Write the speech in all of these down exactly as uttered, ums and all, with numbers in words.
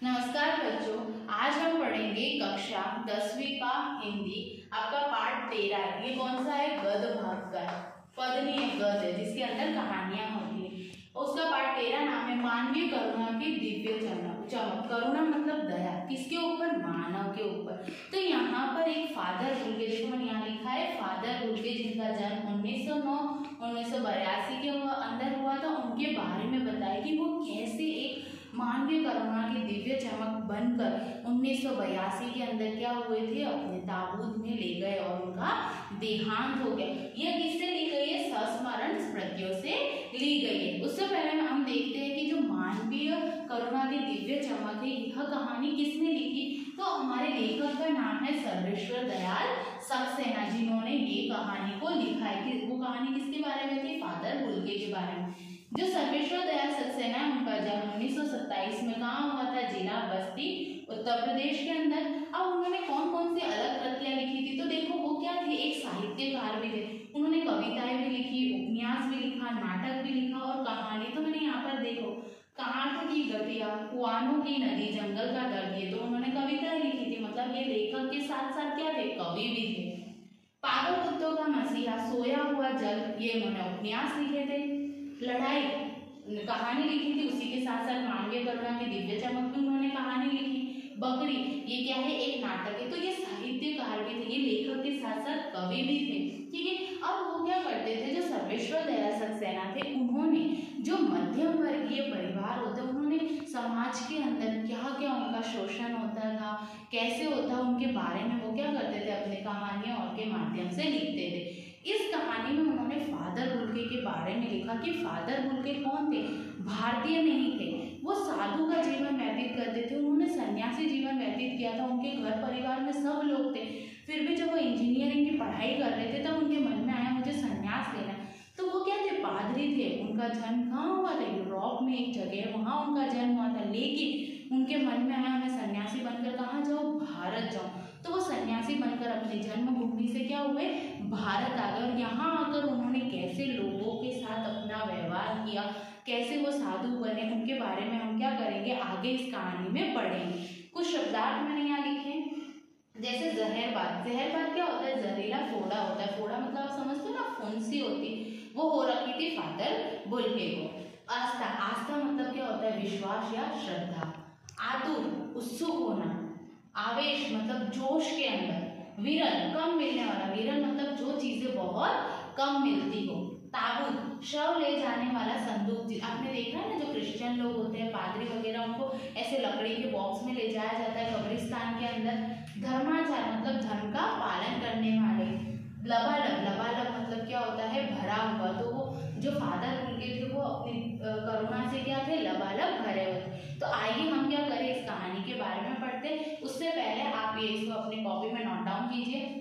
नमस्कार बच्चों, आज हम पढ़ेंगे कक्षा दसवीं का हिंदी। आपका पाठ तेरह। ये कौन सा है? गद्य भाग का है। पद नहीं है, गद्य है, जिसके अंदर कहानियां होती है। उसका पाठ तेरह नाम है मानवीय करुणा की दिव्य चमक। चमक करुणा मतलब दया, किसके ऊपर? मानव के ऊपर। तो यहाँ पर एक फादर बुल्के, देखो मैंने यहाँ लिखा है फादर बुल्के, जिनका जन्म उन्नीस सौ नौ उन्नीस सौ बयासी के अंदर हुआ था। उनके बारे में बताया कि वो कैसे एक मानवीय करुणा की दिव्य चमक बनकर उन्नीस सौ बयासी के अंदर क्या हुए थे? अपने ताबूत में ले गए और उनका देहांत हो गया। यह किससे ली गई है? संस्मरण स्मृतियों से ली गई है। उससे पहले हम देखते हैं कि जो मानवीय करुणा की दिव्य चमक है, यह कहानी किसने लिखी? तो हमारे लेखक का नाम है सर्वेश्वर दयाल सक्सेना, जिन्होंने ये कहानी को लिखा है। कि वो कहानी किसके बारे में थी? फादर बुल्के के बारे में। जो सर्वेश्वर दयाल सक्सेना, उनका जन्म उन्नीस सौ सत्ताईस में कहाँ हुआ था? जिला बस्ती, उत्तर प्रदेश के अंदर। अब उन्होंने कौन कौन सी अलग कृतियां लिखी थी? तो देखो वो क्या थे? एक साहित्यकार भी थे। उन्होंने कविताएं भी लिखी, उपन्यास भी लिखा, नाटक भी लिखा और कहानी। तो मैंने यहाँ पर देखो, कांठ की गठिया, कुआनों की नदी, जंगल का दर्द, ये तो उन्होंने कविताएं लिखी थी। मतलब ये लेखक के साथ साथ क्या थे? कवि भी थे। पागल कुत्तों का मसीहा, सोया हुआ जल, ये उन्होंने उपन्यास लिखे थे। लड़ाई कहानी लिखी थी, उसी के साथ साथ मानवीय करुणा की दिव्य चमक में उन्होंने कहानी लिखी। बकरी, ये क्या है? एक नाटक है। तो ये साहित्यकार भी थे, ये लेखक के साथ साथ कवि भी थे। ठीक है। अब वो क्या करते थे? जो सर्वेश्वर दयाल सक्सेना थे, उन्होंने जो मध्यम वर्गीय परिवार होते, उन्होंने समाज के अंदर क्या क्या उनका शोषण होता था, कैसे होता, उनके बारे में वो क्या करते थे? अपने कहानियों और के माध्यम से लिखते थे। इस कहानी में उन्होंने फादर बुल्के के बारे में लिखा कि फादर बुल्के कौन थे? भारतीय नहीं थे, वो साधु का जीवन व्यतीत करते थे। उन्होंने सन्यासी जीवन व्यतीत किया था। उनके घर परिवार में सब लोग थे, फिर भी जब वो इंजीनियरिंग की पढ़ाई कर रहे थे तब उनके मन में आया मुझे सन्यास लेना। तो वो क्या थे? पादरी थे। उनका जन्म कहाँ हुआ था? यूरोप में एक जगह है, वहाँ उनका जन्म हुआ था। लेकिन उनके मन में आया मैं सन्यासी बनकर कहाँ जाऊँ? भारत जाऊँ। तो वो सन्यासी बनकर अपनी जन्मभूमि से क्या हुए? भारत आ गए। और यहाँ आकर उन्होंने कैसे लोगों के साथ अपना व्यवहार किया, कैसे वो साधु बने, उनके बारे में हम क्या करेंगे? आगे इस कहानी में पढ़ेंगे। कुछ शब्दार्थ मैंने यहाँ लिखे, जैसे जहरबाद। जहरबाद क्या होता है? जहरीला फोड़ा होता है। फोड़ा मतलब आप समझते हो ना, फुंसी होती, वो हो रखी थी फादर बुल्के को। आस्था, आस्था मतलब क्या होता है? विश्वास या श्रद्धा। आतुर, उत्सुक होना। आवेश मतलब जोश के अंदर। विरल, कम मिलने वाला। विरल मतलब जो चीजें बहुत कम मिलती हो। ताबूत, शव ले जाने वाला संदूक। आपने देखा है ना, जो क्रिश्चियन लोग होते हैं, पादरी वगैरह, उनको ऐसे लकड़ी के बॉक्स में ले जाया जाता है कब्रिस्तान के अंदर। धर्माचार मतलब धर्म का पालन करने वाले। लबालब, लबालब मतलब क्या होता है? भरा हुआ। तो वो जो फादर बुल्के थे, वो अपनी करुणा से क्या थे? लबालब भरे हुए। तो आइए हम क्या करें? इस कहानी के बारे में पढ़ते। उससे पहले आप ये इसको अपनी कॉपी में नोट डाउन कीजिए।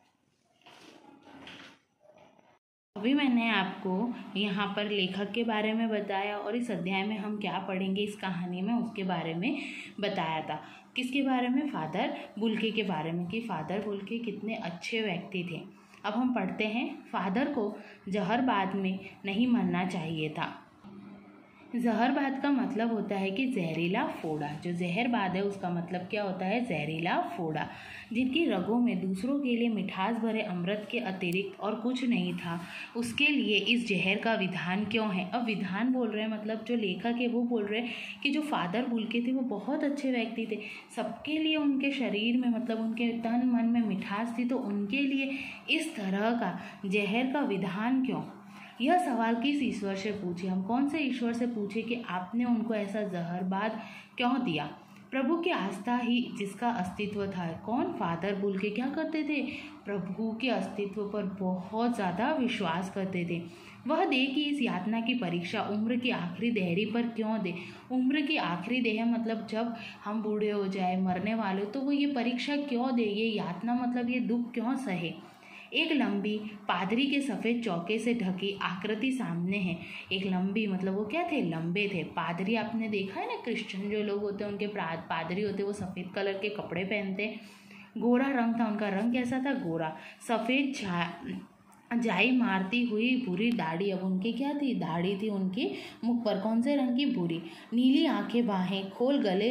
अभी मैंने आपको यहाँ पर लेखक के बारे में बताया और इस अध्याय में हम क्या पढ़ेंगे इस कहानी में, उसके बारे में बताया था। किसके बारे में? फादर बुल्के के बारे में, कि फादर बुल्के कितने अच्छे व्यक्ति थे। अब हम पढ़ते हैं। फादर को जहरबाद में नहीं मरना चाहिए था। जहरबाद का मतलब होता है कि जहरीला फोड़ा। जो जहरबाद है उसका मतलब क्या होता है? जहरीला फोड़ा। जिनकी रगों में दूसरों के लिए मिठास भरे अमृत के अतिरिक्त और कुछ नहीं था, उसके लिए इस जहर का विधान क्यों है? अब विधान बोल रहे हैं, मतलब जो लेखक है वो बोल रहे हैं कि जो फादर बुल्के थे वो बहुत अच्छे व्यक्ति थे। सबके लिए उनके शरीर में, मतलब उनके तन मन में मिठास थी, तो उनके लिए इस तरह का जहर का विधान क्यों? यह सवाल किस ईश्वर से पूछे? हम कौन से ईश्वर से पूछे कि आपने उनको ऐसा जहरबाद क्यों दिया? प्रभु की आस्था ही जिसका अस्तित्व था। कौन? फादर बुल्के क्या करते थे? प्रभु के अस्तित्व पर बहुत ज़्यादा विश्वास करते थे। वह दे कि इस यातना की परीक्षा उम्र की आखिरी देहरी पर क्यों दे? उम्र की आखिरी देह मतलब जब हम बूढ़े हो जाए, मरने वाले, तो वो ये परीक्षा क्यों दे? ये यातना मतलब ये दुख क्यों सहे? एक लंबी पादरी के सफ़ेद चौके से ढकी आकृति सामने है। एक लंबी मतलब वो क्या थे? लंबे थे। पादरी आपने देखा है ना, क्रिश्चियन जो लोग होते हैं उनके पादरी होते हैं, वो सफ़ेद कलर के कपड़े पहनते। गोरा रंग था उनका। रंग कैसा था? गोरा। सफ़ेद छा जाई मारती हुई भूरी दाढ़ी। अब उनकी क्या थी? दाढ़ी थी उनकी मुख पर। कौन से रंग की? भूरी। नीली आंखें, बाहें खोल गले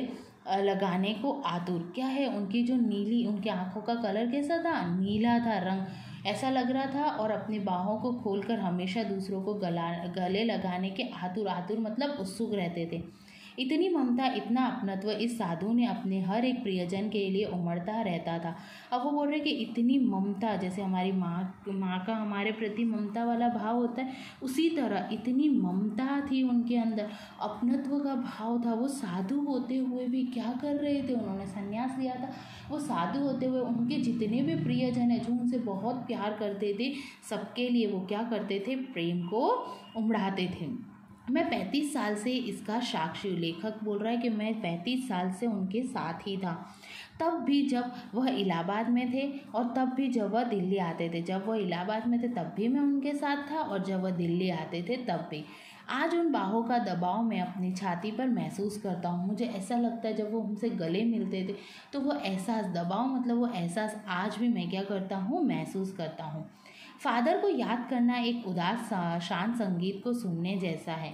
लगाने को आतुर। क्या है, उनकी जो नीली, उनकी आंखों का कलर कैसा था, नीला था रंग, ऐसा लग रहा था, और अपनी बाहों को खोलकर हमेशा दूसरों को गला गले लगाने के आतुर, आतुर मतलब उत्सुक रहते थे। इतनी ममता, इतना अपनत्व इस साधु ने अपने हर एक प्रियजन के लिए उमड़ता रहता था। अब वो बोल रहे कि इतनी ममता, जैसे हमारी माँ माँ का हमारे प्रति ममता वाला भाव होता है, उसी तरह इतनी ममता थी उनके अंदर, अपनत्व का भाव था। वो साधु होते हुए भी क्या कर रहे थे, उन्होंने संन्यास लिया था। वो साधु होते हुए उनके जितने भी प्रियजन हैं जो उनसे बहुत प्यार करते थे, सबके लिए वो क्या करते थे, प्रेम को उमड़ाते थे। मैं पैंतीस साल से इसका साक्षी हूँ। लेखक बोल रहा है कि मैं पैंतीस साल से उनके साथ ही था, तब भी जब वह इलाहाबाद में थे और तब भी जब वह दिल्ली आते थे। जब वह इलाहाबाद में थे तब भी मैं उनके साथ था, और जब वह दिल्ली आते थे तब भी। आज उन बाहों का दबाव मैं अपनी छाती पर महसूस करता हूँ। मुझे ऐसा लगता है जब वो हमसे गले मिलते थे तो वो एहसास, दबाव मतलब वो एहसास आज भी मैं क्या करता हूँ, महसूस करता हूँ। फादर को याद करना एक उदास शांत संगीत को सुनने जैसा है।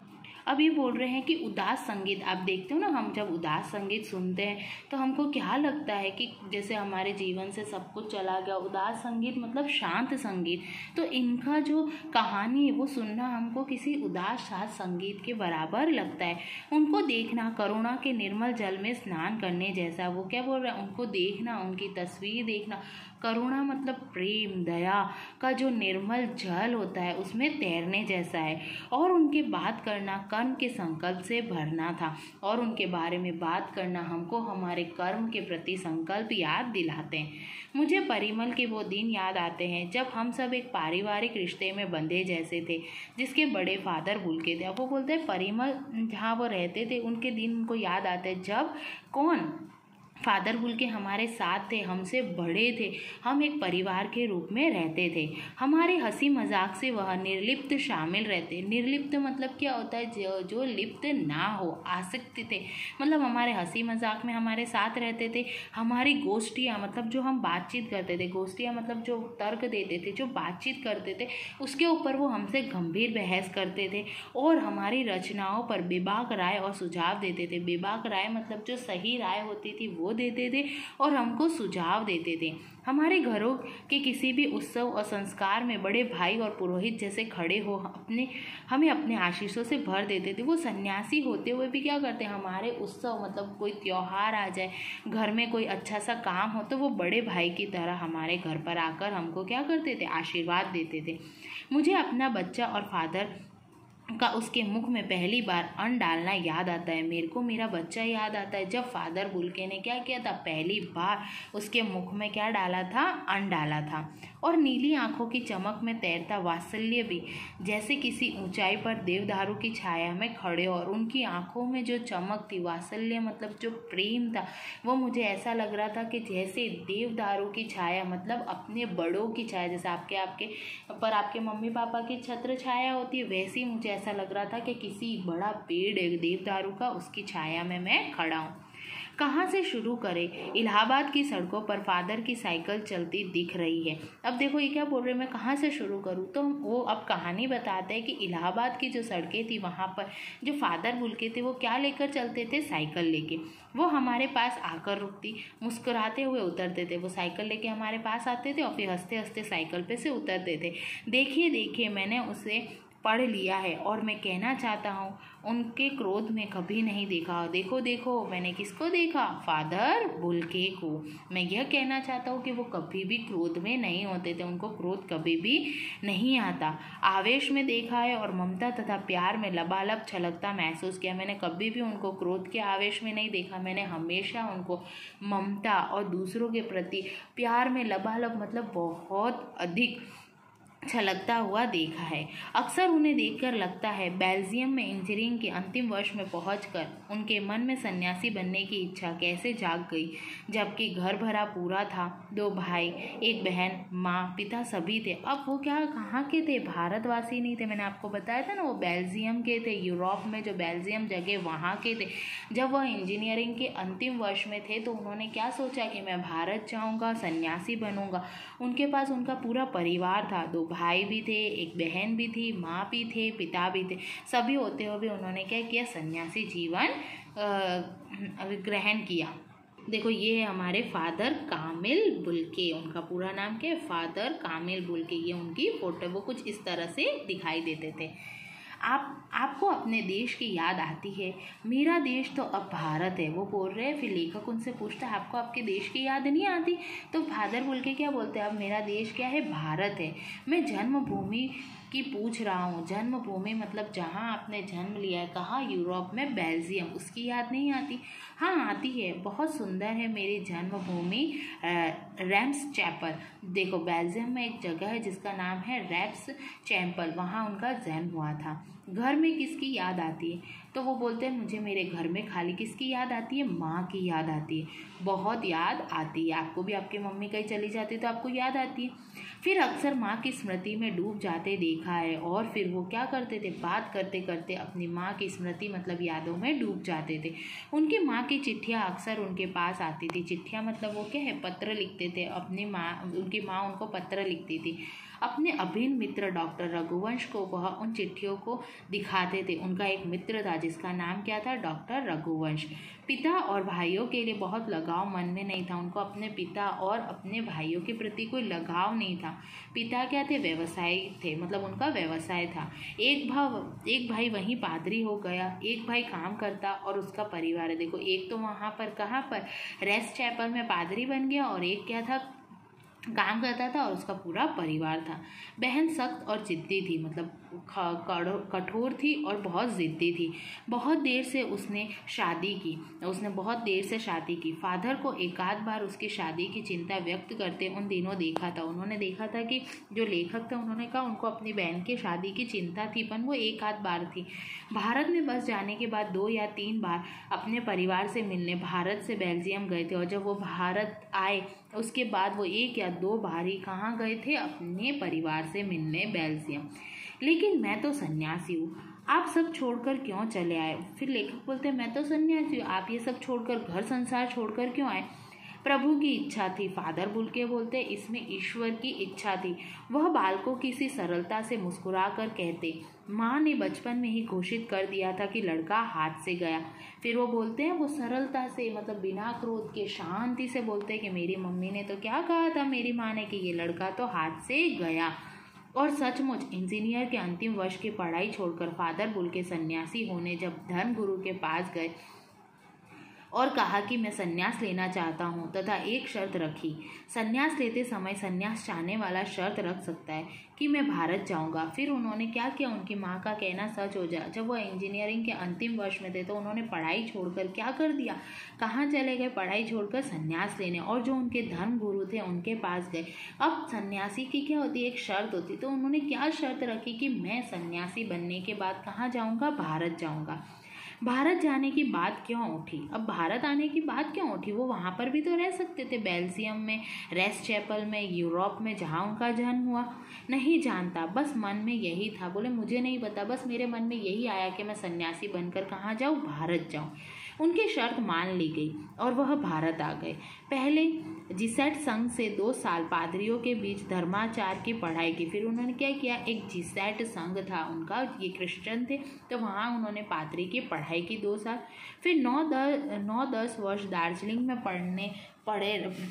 अब ये बोल रहे हैं कि उदास संगीत, आप देखते हो ना, हम जब उदास संगीत सुनते हैं तो हमको क्या लगता है कि जैसे हमारे जीवन से सब कुछ चला गया। उदास संगीत मतलब शांत संगीत। तो इनका जो कहानी है वो सुनना हमको किसी उदास शांत संगीत के बराबर लगता है। उनको देखना करुणा के निर्मल जल में स्नान करने जैसा। वो क्या बोल रहे हैं, उनको देखना, उनकी तस्वीर देखना, करुणा मतलब प्रेम, दया का जो निर्मल जल होता है उसमें तैरने जैसा है। और उनके बात करना कर्म के संकल्प से भरना था, और उनके बारे में बात करना हमको हमारे कर्म के प्रति संकल्प याद दिलाते हैं। मुझे परिमल के वो दिन याद आते हैं जब हम सब एक पारिवारिक रिश्ते में बंधे जैसे थे, जिसके बड़े फादर बुल्के थे। अब वो बोलते हैं परिमल जहाँ वो रहते थे उनके दिन उनको याद आते हैं जब कौन, फादर बुल्के हमारे साथ थे, हमसे बड़े थे, हम एक परिवार के रूप में रहते थे। हमारे हंसी मजाक से वह निर्लिप्त शामिल रहते। निर्लिप्त मतलब क्या होता है, जो जो लिप्त ना हो, आसक्त थे, मतलब हमारे हंसी मजाक में हमारे साथ रहते थे। हमारी गोष्ठियाँ मतलब जो हम बातचीत करते थे, गोष्ठियाँ मतलब जो तर्क देते थे, जो बातचीत करते थे, उसके ऊपर वो हमसे गंभीर बहस करते थे, और हमारी रचनाओं पर बेबाक राय और सुझाव देते थे। बेबाक राय मतलब जो सही राय होती थी वो देते थे और हमको सुझाव देते थे। हमारे घरों के किसी भी उत्सव और संस्कार में बड़े भाई और पुरोहित जैसे खड़े हो अपने हमें अपने आशीषों से भर देते थे। वो सन्यासी होते हुए भी क्या करते हैं, हमारे उत्सव मतलब कोई त्योहार आ जाए, घर में कोई अच्छा सा काम हो, तो वो बड़े भाई की तरह हमारे घर पर आकर हमको क्या करते थे, आशीर्वाद देते थे। मुझे अपना बच्चा और फादर का उसके मुख में पहली बार अन्न डालना याद आता है। मेरे को मेरा बच्चा याद आता है जब फादर बुल्के ने क्या किया था, पहली बार उसके मुख में क्या डाला था, अन्न डाला था। और नीली आंखों की चमक में तैरता वात्सल्य भी, जैसे किसी ऊंचाई पर देवदारू की छाया में खड़े, और उनकी आंखों में जो चमक थी, वात्सल्य मतलब जो प्रेम था, वो मुझे ऐसा लग रहा था कि जैसे देवदारू की छाया मतलब अपने बड़ों की छाया, जैसे आपके आपके पर आपके मम्मी पापा की छत्र छाया होती है, वैसी मुझे ऐसा लग रहा था कि किसी बड़ा पेड़ है देवदारू का, उसकी छाया में मैं खड़ा हूँ। कहाँ से शुरू करें। इलाहाबाद की सड़कों पर फादर की साइकिल चलती दिख रही है। अब देखो ये क्या बोल रहे हैं, मैं कहाँ से शुरू करूँ, तो वो अब कहानी बताते हैं कि इलाहाबाद की जो सड़कें थी वहाँ पर जो फादर बुल्के थे वो क्या लेकर चलते थे, साइकिल लेके। वो हमारे पास आकर रुकती, मुस्कुराते हुए उतरते थे। वो साइकिल लेके हमारे पास आते थे और फिर हंसते हंसते साइकिल पे से उतरते थे। देखिए देखिए मैंने उसे पढ़ लिया है और मैं कहना चाहता हूँ उनके क्रोध में कभी नहीं देखा। देखो देखो मैंने किसको देखा, फादर बुल्के को। मैं यह कहना चाहता हूँ कि वो कभी भी क्रोध में नहीं होते थे, उनको क्रोध कभी भी नहीं आता। आवेश में देखा है और ममता तथा प्यार में लबालब छलकता महसूस किया। मैंने कभी भी उनको क्रोध के आवेश में नहीं देखा, मैंने हमेशा उनको ममता और दूसरों के प्रति प्यार में लबालब मतलब बहुत अधिक छलकता हुआ देखा है। अक्सर उन्हें देखकर लगता है बेल्जियम में इंजीनियरिंग के अंतिम वर्ष में पहुंचकर उनके मन में सन्यासी बनने की इच्छा कैसे जाग गई, जबकि घर भरा पूरा था, दो भाई, एक बहन, माँ, पिता सभी थे। अब वो क्या कहाँ के थे, भारतवासी नहीं थे। मैंने आपको बताया था ना वो बेल्जियम के थे, यूरोप में जो बेल्जियम जगह वहाँ के थे। जब वह इंजीनियरिंग के अंतिम वर्ष में थे तो उन्होंने क्या सोचा कि मैं भारत जाऊँगा, सन्यासी बनूँगा। उनके पास उनका पूरा परिवार था, दो भाई भी थे, एक बहन भी थी, माँ भी थे, पिता भी थे। सभी होते हुए भी उन्होंने क्या किया, सन्यासी जीवन ग्रहण किया। देखो ये है हमारे फादर कामिल बुल्के, उनका पूरा नाम क्या है, फादर कामिल बुल्के। ये उनकी फोटो, वो कुछ इस तरह से दिखाई देते थे। आप आपको अपने देश की याद आती है? मेरा देश तो अब भारत है, वो बोल रहे हैं। फिर लेखक उनसे पूछता है आपको आपके देश की याद नहीं आती? तो फादर बुल्के क्या बोलते हैं, अब मेरा देश क्या है, भारत है। मैं जन्मभूमि की पूछ रहा हूँ। जन्मभूमि मतलब जहाँ आपने जन्म लिया है, कहाँ, यूरोप में, बेल्जियम, उसकी याद नहीं आती? हाँ आती है, बहुत सुंदर है मेरी जन्मभूमि रैम्स चैपल। देखो बेल्जियम में एक जगह है जिसका नाम है रैम्स चैपल, वहाँ उनका जन्म हुआ था। घर में किसकी याद आती है? तो वो बोलते हैं मुझे मेरे घर में खाली किसकी याद आती है, माँ की याद आती है। बहुत याद आती है, आपको भी आपकी मम्मी कहीं चली जाती है तो आपको याद आती है। फिर अक्सर माँ की स्मृति में डूब जाते देखा है, और फिर वो क्या करते थे, बात करते करते अपनी माँ की स्मृति मतलब यादों में डूब जाते थे। उनकी माँ की चिट्ठियाँ अक्सर उनके पास आती थी। चिट्ठियाँ मतलब वो क्या है, पत्र लिखते थे अपनी माँ, उनकी माँ उनको पत्र लिखती थी। अपने अभिन्न मित्र डॉक्टर रघुवंश को वह उन चिट्ठियों को दिखाते थे। उनका एक मित्र था जिसका नाम क्या था, डॉक्टर रघुवंश। पिता और भाइयों के लिए बहुत लगाव मन में नहीं था, उनको अपने पिता और अपने भाइयों के प्रति कोई लगाव नहीं था। पिता क्या थे, व्यवसायी थे, मतलब उनका व्यवसाय था। एक भाव एक भाई वहीं पादरी हो गया, एक भाई काम करता और उसका परिवार है। देखो एक तो वहाँ पर कहाँ पर रेस्ट चैपल में पादरी बन गया, और एक क्या था, काम करता था और उसका पूरा परिवार था। बहन सख्त और ज़िद्दी थी, मतलब कठोर थी और ज़िद्दी ज़िद्दी थी। बहुत देर से उसने शादी की उसने बहुत देर से शादी की। फादर को एकाध बार उसकी शादी की चिंता व्यक्त करते उन दिनों देखा था। उन्होंने देखा था कि जो लेखक थे उन्होंने कहा उनको अपनी बहन की शादी की चिंता थी, पर वो एक आध बार थी। भारत में बस जाने के बाद दो या तीन बार अपने परिवार से मिलने भारत से बेल्जियम गए थे, और जब वो भारत आए उसके बाद वो एक या दो बार ही कहाँ गए थे, अपने परिवार से मिलने बेल्जियम। लेकिन मैं तो सन्यासी हूँ, आप सब छोड़कर क्यों चले आए? फिर लेखक बोलते हैं मैं तो सन्यासी हूँ, आप ये सब छोड़कर, घर संसार छोड़कर क्यों आए? प्रभु की इच्छा थी, फादर बुल्के बोलते, इसमें ईश्वर की इच्छा थी। वह बालकों की सी सरलता से मुस्कुरा कर कहते, माँ ने बचपन में ही घोषित कर दिया था कि लड़का हाथ से गया। फिर वो बोलते हैं, वो सरलता से, मतलब बिना क्रोध के शांति से बोलते हैं कि मेरी मम्मी ने तो क्या कहा था, मेरी माँ ने, कि ये लड़का तो हाथ से गया। और सचमुच इंजीनियर के अंतिम वर्ष की पढ़ाई छोड़कर फादर बुल्के सन्यासी होने जब धर्मगुरु के पास गए और कहा कि मैं सन्यास लेना चाहता हूँ तथा एक शर्त रखी। सन्यास लेते समय सन्यास चाहने वाला शर्त रख सकता है कि मैं भारत जाऊँगा। फिर उन्होंने क्या किया, उनकी माँ का कहना सच हो जाए। जब वह इंजीनियरिंग के अंतिम वर्ष में थे तो उन्होंने पढ़ाई छोड़कर क्या कर दिया, कहाँ चले गए, पढ़ाई छोड़कर सन्यास लेने, और जो उनके धर्म गुरु थे उनके पास गए। अब सन्यासी की क्या होती है, एक शर्त होती, तो उन्होंने क्या शर्त रखी कि मैं सन्यासी बनने के बाद कहाँ जाऊँगा, भारत जाऊँगा। भारत जाने की बात क्यों उठी? अब भारत आने की बात क्यों उठी? वो वहाँ पर भी तो रह सकते थे, बेल्जियम में, रेस्ट चैपल में, यूरोप में, जहाँ उनका जन्म हुआ। नहीं जानता, बस मन में यही था। बोले मुझे नहीं पता, बस मेरे मन में यही आया कि मैं सन्यासी बनकर कहाँ जाऊँ, भारत जाऊँ। उनकी शर्त मान ली गई और वह भारत आ गए। पहले जीसैट संघ से दो साल पादरियों के बीच धर्माचार की पढ़ाई की। फिर उन्होंने क्या किया, एक जीसैट संघ था उनका, ये क्रिश्चियन थे, तो वहाँ उन्होंने पादरी की पढ़ाई की दो साल। फिर नौ दस नौ दस वर्ष दार्जिलिंग में पढ़ने पढ़े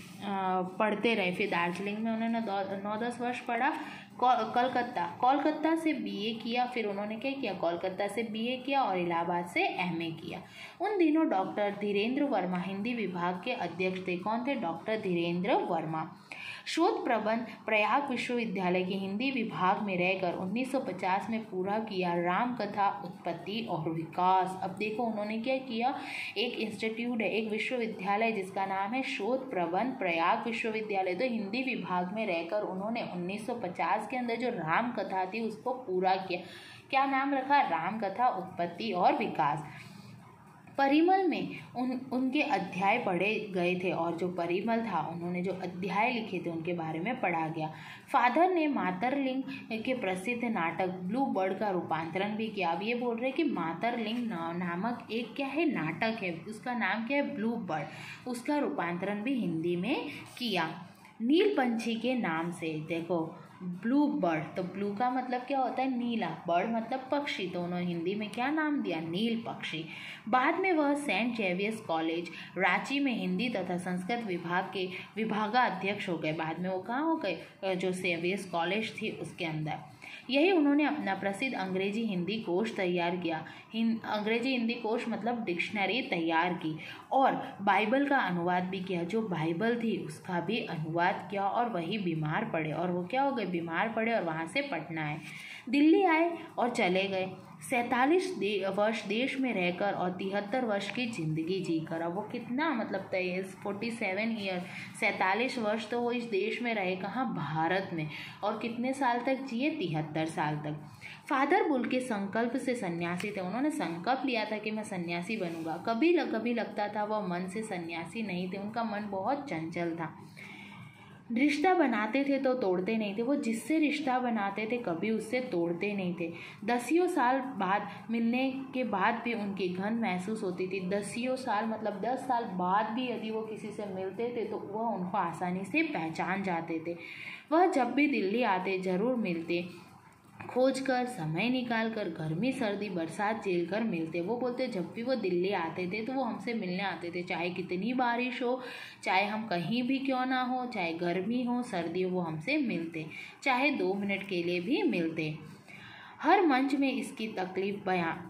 पढ़ते रहे। फिर दार्जिलिंग में उन्होंने नौ दस वर्ष पढ़ा। कोलकाता कोलकाता से बीए किया। फिर उन्होंने क्या किया, कोलकाता से बीए किया और इलाहाबाद से एमए किया। उन दिनों डॉक्टर धीरेन्द्र वर्मा हिंदी विभाग के अध्यक्ष थे। कौन थे? डॉक्टर धीरेन्द्र वर्मा। शोध प्रबंध प्रयाग विश्वविद्यालय के हिंदी विभाग में रहकर उन्नीस सौ पचास में पूरा किया। राम कथा उत्पत्ति और विकास। अब देखो उन्होंने क्या किया, एक इंस्टीट्यूट है, एक विश्वविद्यालय जिसका नाम है शोध प्रबंध प्रयाग विश्वविद्यालय। तो हिंदी विभाग में रहकर उन्होंने उन्नीस सौ पचास के अंदर जो राम कथा थी उसको पूरा किया। क्या नाम रखा? राम कथा उत्पत्ति और विकास। परिमल में उन उनके अध्याय पढ़े गए थे, और जो परिमल था उन्होंने जो अध्याय लिखे थे उनके बारे में पढ़ा गया। फादर ने मातरलिंग के प्रसिद्ध नाटक ब्लू बर्ड का रूपांतरण भी किया। अब ये बोल रहे कि मातरलिंग ना, नामक एक क्या है, नाटक है, उसका नाम क्या है, ब्लू बर्ड, उसका रूपांतरण भी हिंदी में किया। नील पंछी के नाम से, देखो ब्लू बर्ड, तो ब्लू का मतलब क्या होता है नीला, बर्ड मतलब पक्षी, तो उन्होंने हिंदी में क्या नाम दिया, नील पक्षी। बाद में वह सेंट जेवियर्स कॉलेज रांची में हिंदी तथा संस्कृत विभाग के विभागाध्यक्ष हो गए। बाद में वो कहाँ हो गए, जो जेवियर्स कॉलेज थी उसके अंदर। यही उन्होंने अपना प्रसिद्ध अंग्रेजी हिंदी कोश तैयार किया, हिं, अंग्रेजी हिंदी कोश मतलब डिक्शनरी तैयार की, और बाइबल का अनुवाद भी किया। जो बाइबल थी उसका भी अनुवाद किया, और वही बीमार पड़े, और वो क्या हो गए, बीमार पड़े, और वहाँ से पटना आए, दिल्ली आए और चले गए। सैंतालीस दे, वर्ष देश में रहकर और तिहत्तर वर्ष की ज़िंदगी जीकर, अब वो कितना मतलब तेईस फोर्टी सेवन ईयर सैंतालीस वर्ष तो वो इस देश में रहे, कहाँ, भारत में, और कितने साल तक जिए, तिहत्तर साल तक। फादर बुल के संकल्प से सन्यासी थे, उन्होंने संकल्प लिया था कि मैं सन्यासी बनूंगा। कभी लग, कभी लगता था वह मन से सन्यासी नहीं थे, उनका मन बहुत चंचल था। रिश्ता बनाते थे तो तोड़ते नहीं थे, वो जिससे रिश्ता बनाते थे कभी उससे तोड़ते नहीं थे। दसियों साल बाद मिलने के बाद भी उनकी घन महसूस होती थी। दसियों साल मतलब दस साल बाद भी यदि वो किसी से मिलते थे तो वह उनको आसानी से पहचान जाते थे। वह जब भी दिल्ली आते जरूर मिलते, खोज कर, समय निकाल कर, गर्मी सर्दी बरसात झेल कर मिलते। वो बोलते जब भी वो दिल्ली आते थे तो वो हमसे मिलने आते थे, चाहे कितनी बारिश हो, चाहे हम कहीं भी क्यों ना हो, चाहे गर्मी हो सर्दी हो, वो हमसे मिलते, चाहे दो मिनट के लिए भी मिलते। हर मंच में इसकी तकलीफ बयां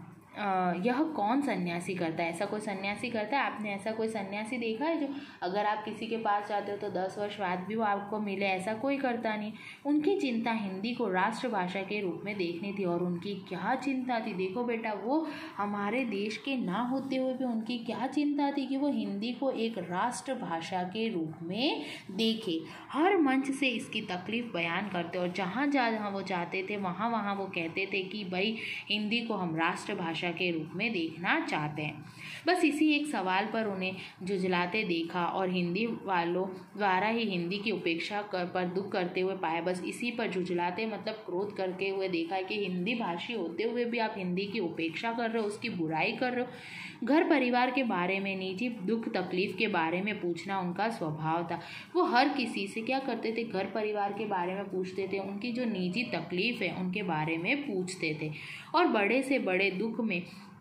यह कौन सन्यासी करता है, ऐसा कोई सन्यासी करता है, आपने ऐसा कोई सन्यासी देखा है जो अगर आप किसी के पास जाते हो तो दस वर्ष बाद भी वो आपको मिले, ऐसा कोई करता नहीं। उनकी चिंता हिंदी को राष्ट्रभाषा के रूप में देखनी थी, और उनकी क्या चिंता थी, देखो बेटा, वो हमारे देश के ना होते हुए भी उनकी क्या चिंता थी कि वो हिंदी को एक राष्ट्रभाषा के रूप में देखे। हर मंच से इसकी तकलीफ बयान करते, और जहाँ जहाँ वो जाते थे वहाँ वहाँ वो कहते थे कि भाई हिंदी को हम राष्ट्रभाषा के रूप में देखना चाहते हैं। बस इसी एक सवाल पर उन्हें जुझलाते देखा, और हिंदी वालों द्वारा ही हिंदी की उपेक्षा कर, पर दुख करते हुए पाया। बस इसी पर जुझलाते मतलब क्रोध करते हुए देखा कि हिंदी भाषी होते हुए भी आप हिंदी की उपेक्षा कर रहे हो, उसकी बुराई कर रहे हो। घर परिवार के बारे में, निजी दुख तकलीफ के बारे में पूछना उनका स्वभाव था। वो हर किसी से क्या करते थे, घर परिवार के बारे में पूछते थे, उनकी जो निजी तकलीफ है उनके बारे में पूछते थे, और बड़े से बड़े दुख में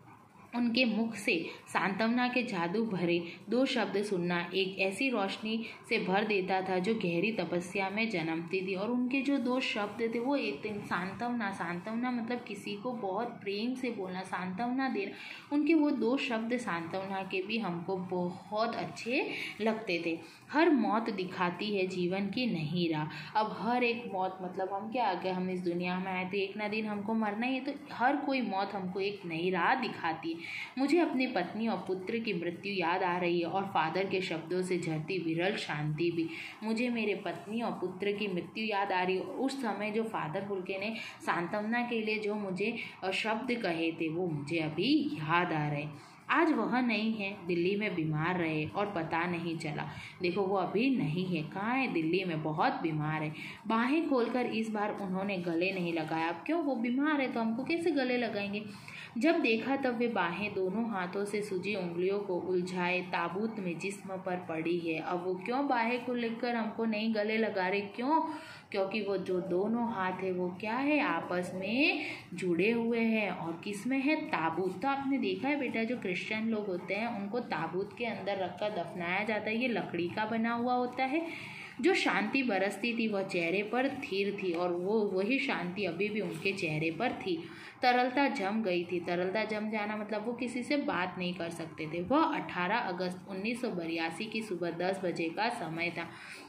उनके मुख से सांत्वना के जादू भरे दो शब्द सुनना एक ऐसी रोशनी से भर देता था जो गहरी तपस्या में जन्मती थी। और उनके जो दो शब्द थे वो एक सांत्वना, सांत्वना मतलब किसी को बहुत प्रेम से बोलना, सांत्वना देना, उनके वो दो शब्द सांत्वना के भी हमको बहुत अच्छे लगते थे। हर मौत दिखाती है जीवन की नई राह। अब हर एक मौत मतलब हम क्या, अगर हम इस दुनिया में आए तो एक ना दिन हमको मरना ही है, तो हर कोई मौत हमको एक नई राह दिखाती है। मुझे अपनी पत्नी और पुत्र की मृत्यु याद आ रही है, और फादर के शब्दों से झरती विरल शांति भी। मुझे मेरे पत्नी और पुत्र की मृत्यु याद आ रही है, उस समय जो फादर बुल्के ने सांत्वना के लिए जो मुझे शब्द कहे थे वो मुझे अभी याद आ रहे। आज वह नहीं है, दिल्ली में बीमार रहे और पता नहीं चला। देखो वो अभी नहीं है, कहाँ है, दिल्ली में बहुत बीमार है। बाहें खोलकर इस बार उन्होंने गले नहीं लगाया। अब क्यों, वो बीमार है तो हमको कैसे गले लगाएंगे। जब देखा तब वे बाहें दोनों हाथों से सूजी उंगलियों को उलझाए ताबूत में जिस्म पर पड़ी है। अब वो क्यों बाहें को लेकर हमको नहीं गले लगा रहे, क्यों, क्योंकि वो जो दोनों हाथ है वो क्या है, आपस में जुड़े हुए हैं। और किस में है, ताबूत। तो आपने देखा है बेटा, जो क्रिश्चियन लोग होते हैं उनको ताबूत के अंदर रखकर दफनाया जाता है। ये लकड़ी का बना हुआ होता है। जो शांति बरसती थी वह चेहरे पर स्थिर थी, और वो वही शांति अभी भी उनके चेहरे पर थी। तरलता जम गई थी। तरलता जम जाना मतलब वो किसी से बात नहीं कर सकते थे। वह अठारह अगस्त उन्नीस सौ बयासी की सुबह दस बजे का समय था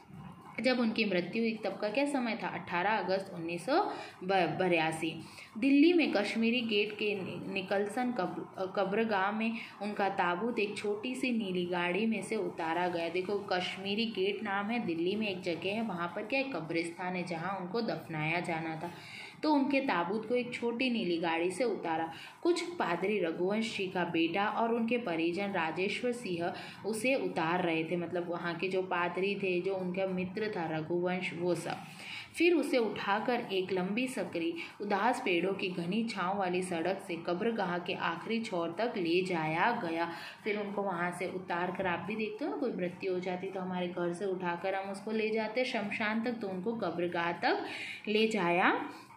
जब उनकी मृत्यु हुई। तब का क्या समय था, अठारह अगस्त उन्नीस सौ बयासी। दिल्ली में कश्मीरी गेट के निकलसन कब्रगाह में उनका ताबूत एक छोटी सी नीली गाड़ी में से उतारा गया। देखो कश्मीरी गेट नाम है, दिल्ली में एक जगह है, वहाँ पर क्या है, कब्रिस्तान है जहाँ उनको दफनाया जाना था। तो उनके ताबूत को एक छोटी नीली गाड़ी से उतारा। कुछ पादरी रघुवंश जी का बेटा और उनके परिजन राजेश्वर सिंह उसे उतार रहे थे, मतलब वहाँ के जो पादरी थे, जो उनका मित्र था रघुवंश, वो सब। फिर उसे उठाकर एक लंबी सकरी उदास पेड़ों की घनी छांव वाली सड़क से कब्रगाह के आखिरी छोर तक ले जाया गया। फिर उनको वहाँ से उतार कर, आप भी देखते हो ना, कोई मृत्यु हो जाती तो हमारे घर से उठाकर हम उसको ले जाते शमशान तक, तो उनको कब्रगाह तक ले जाया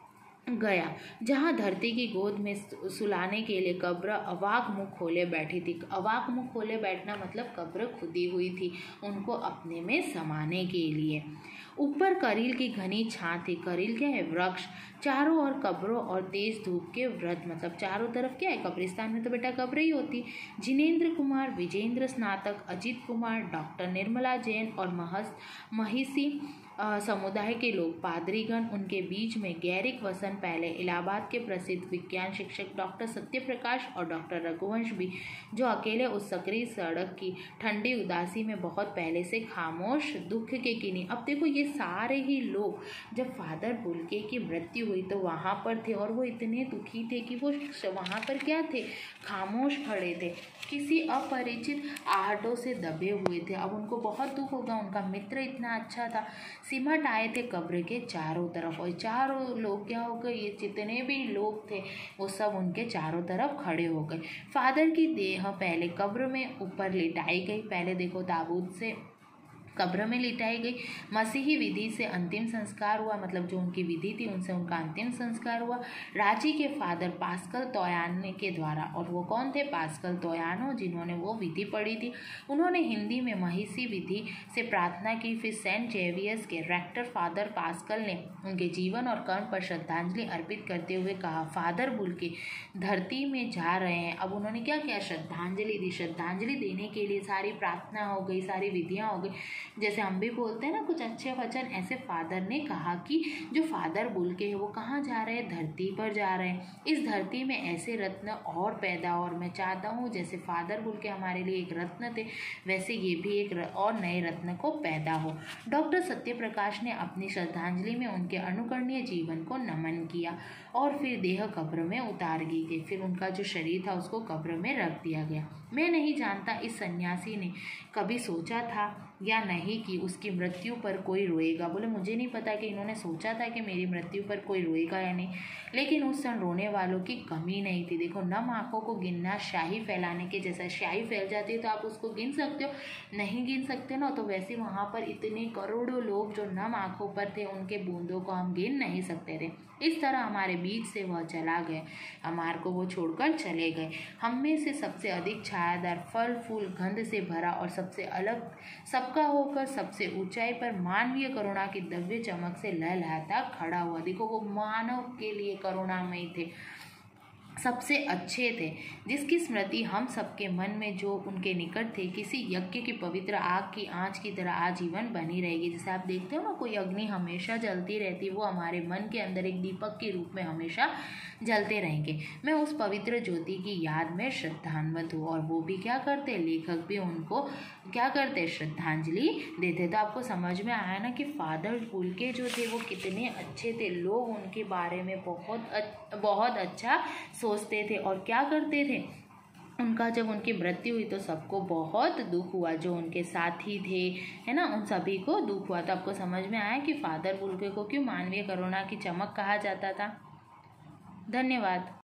गया, जहाँ धरती की गोद में सुलाने के लिए कब्र अवाक मुख खोले बैठी थी। अवाक मुख खोले बैठना मतलब कब्र खुदी हुई थी उनको अपने में समाने के लिए। ऊपर करील की घनी छां थी। करील क्या है? वृक्ष। चारों ओर कब्रों और तेज धूप के व्रत, मतलब चारों तरफ क्या है? कब्रिस्तान में तो बेटा कब्र ही होती। जिनेंद्र कुमार, विजेंद्र स्नातक, अजित कुमार, डॉक्टर निर्मला जैन और महस महिषी समुदाय के लोग, पादरीगण, उनके बीच में गैरिक वसन पहले इलाहाबाद के प्रसिद्ध विज्ञान शिक्षक डॉक्टर सत्यप्रकाश और डॉक्टर रघुवंश भी, जो अकेले उस सकरी सड़क की ठंडी उदासी में बहुत पहले से खामोश दुख के किन्हीं। अब देखो ये सारे ही लोग जब फादर बुल्के की मृत्यु हुई तो वहाँ पर थे और वो इतने दुखी थे कि वो वहाँ पर क्या थे? खामोश खड़े थे, किसी अपरिचित आहटों से दबे हुए थे। अब उनको बहुत दुख होगा, उनका मित्र इतना अच्छा था। सिमट आए थे कब्र के चारों तरफ और चारों लोग क्या हो गए? ये जितने भी लोग थे वो सब उनके चारों तरफ खड़े हो गए। फादर की देह पहले कब्र में ऊपर लिटाई गई। पहले देखो ताबूत से कब्र में लिटाई गई। मसीही विधि से अंतिम संस्कार हुआ, मतलब जो उनकी विधि थी उनसे उनका अंतिम संस्कार हुआ रांची के फादर पास्कल तोयानो के द्वारा। और वो कौन थे? पास्कल तोयानो, जिन्होंने वो विधि पढ़ी थी। उन्होंने हिंदी में महिषी विधि से प्रार्थना की। फिर सेंट जेवियर्स के रेक्टर फादर पास्कल ने उनके जीवन और कर्म पर श्रद्धांजलि अर्पित करते हुए कहा, फादर बुल्के धरती में जा रहे हैं। अब उन्होंने क्या किया? श्रद्धांजलि दी। श्रद्धांजलि देने के लिए सारी प्रार्थना हो गई, सारी विधियाँ हो गई, जैसे हम भी बोलते हैं ना कुछ अच्छे वचन, ऐसे फादर ने कहा कि जो फादर बुल्के है वो कहाँ जा रहे हैं? धरती पर जा रहे हैं। इस धरती में ऐसे रत्न और पैदा, और मैं चाहता हूँ जैसे फादर बुल्के हमारे लिए एक रत्न थे वैसे ये भी एक र, और नए रत्न को पैदा हो। डॉक्टर सत्यप्रकाश ने अपनी श्रद्धांजलि में उनके अनुकरणीय जीवन को नमन किया और फिर देह कब्र में उतार दी गई। फिर उनका जो शरीर था उसको कब्र में रख दिया गया। मैं नहीं जानता इस सन्यासी ने कभी सोचा था या नहीं कि उसकी मृत्यु पर कोई रोएगा। बोले मुझे नहीं पता कि इन्होंने सोचा था कि मेरी मृत्यु पर कोई रोएगा या नहीं, लेकिन उस क्षण रोने वालों की कमी नहीं थी। देखो नम आँखों को गिनना स्याही फैलाने के जैसा। स्याही फैल जाती है तो आप उसको गिन सकते हो, नहीं गिन सकते ना, तो वैसे वहाँ पर इतने करोड़ों लोग जो नम आँखों पर थे उनके बूंदों को हम गिन नहीं सकते थे। इस तरह हमारे बीच से वह चला गया, हमारे को वो छोड़कर चले गए। हम में से सबसे अधिक छायादार, फल फूल गंध से भरा और सबसे अलग सबका होकर सबसे ऊंचाई पर मानवीय करुणा की दिव्य चमक से लहलहाता खड़ा हुआ। देखो वो मानव के लिए करुणामयी थे, सबसे अच्छे थे, जिसकी स्मृति हम सबके मन में जो उनके निकट थे किसी यज्ञ की पवित्र आग की आंच की तरह आजीवन बनी रहेगी। जैसे आप देखते हो ना कोई अग्नि हमेशा जलती रहती, वो हमारे मन के अंदर एक दीपक के रूप में हमेशा जलते रहेंगे। मैं उस पवित्र ज्योति की याद में श्रद्धान्वित हूँ। और वो भी क्या करते? लेखक भी उनको क्या करते? श्रद्धांजलि देते। तो आपको समझ में आया ना कि फादर बुल्के जो थे वो कितने अच्छे थे। लोग उनके बारे में बहुत बहुत अच्छा सोचते थे और क्या करते थे? उनका जब उनकी मृत्यु हुई तो सबको बहुत दुख हुआ, जो उनके साथी थे है ना, उन सभी को दुख हुआ। तो आपको समझ में आया कि फादर बुल्के को क्यों मानवीय करुणा की चमक कहा जाता था। धन्यवाद।